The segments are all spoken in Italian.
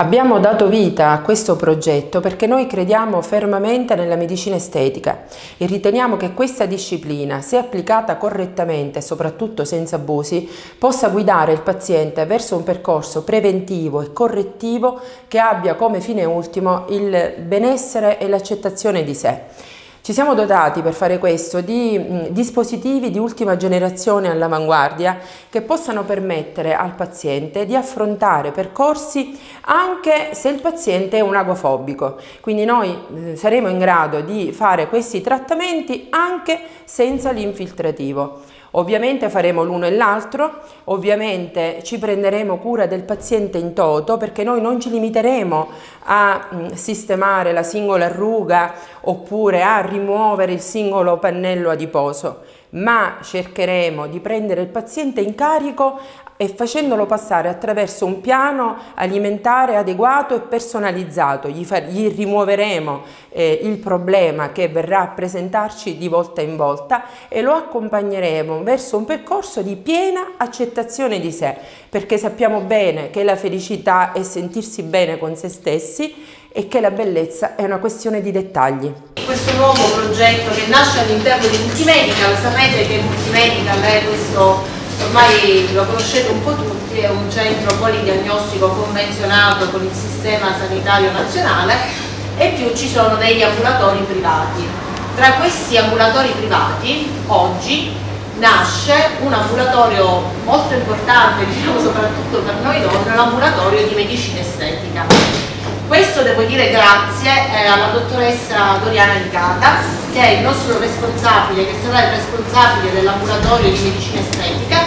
Abbiamo dato vita a questo progetto perché noi crediamo fermamente nella medicina estetica e riteniamo che questa disciplina, se applicata correttamente e soprattutto senza abusi, possa guidare il paziente verso un percorso preventivo e correttivo che abbia come fine ultimo il benessere e l'accettazione di sé. Ci siamo dotati per fare questo di dispositivi di ultima generazione all'avanguardia che possano permettere al paziente di affrontare percorsi anche se il paziente è un agofobico. Quindi noi saremo in grado di fare questi trattamenti anche senza l'infiltrativo. Ovviamente faremo l'uno e l'altro, ovviamente ci prenderemo cura del paziente in toto perché noi non ci limiteremo a sistemare la singola ruga oppure a rimuovere il singolo pannello adiposo, ma cercheremo di prendere il paziente in carico e facendolo passare attraverso un piano alimentare adeguato e personalizzato. Gli rimuoveremo il problema che verrà a presentarci di volta in volta e lo accompagneremo verso un percorso di piena accettazione di sé, perché sappiamo bene che la felicità è sentirsi bene con se stessi e che la bellezza è una questione di dettagli. Questo nuovo progetto che nasce all'interno di Multimedical, sapete che Multimedical è questo, ormai lo conoscete un po' tutti, è un centro polidiagnostico convenzionato con il sistema sanitario nazionale e più ci sono degli ambulatori privati. Tra questi ambulatori privati oggi nasce un ambulatorio molto importante, diciamo soprattutto per noi donne, l'ambulatorio di medicina estetica. Questo devo dire grazie alla dottoressa Doriana Licata, che è il nostro responsabile, che sarà il responsabile dell'ambulatorio di medicina estetica,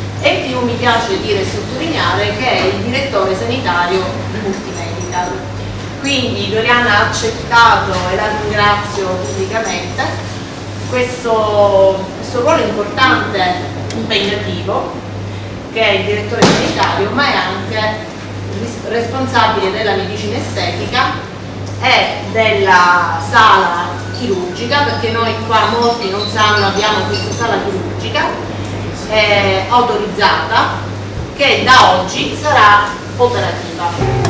e più mi piace dire e sottolineare che è il direttore sanitario di Multimedical. Quindi Doriana ha accettato, e la ringrazio pubblicamente, questo ruolo importante, impegnativo, che è il direttore sanitario, ma è anche responsabile della medicina estetica e della sala chirurgica, perché noi qua molti non sanno, abbiamo questa sala chirurgica autorizzata che da oggi sarà operativa.